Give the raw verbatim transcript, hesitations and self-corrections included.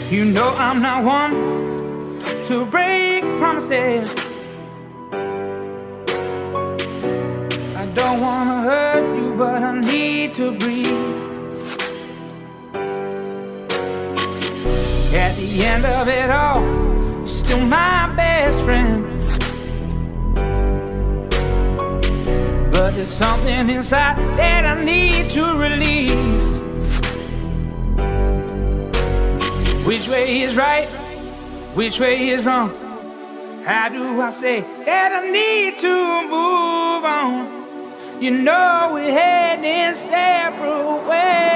You know I'm not one to break promises. I don't wanna hurt you, but I need to breathe. At the end of it all, you're still my best friend. But there's something inside that I need to release. Which way is right? Which way is wrong? How do I say that I need to move on? You know we're heading separate ways.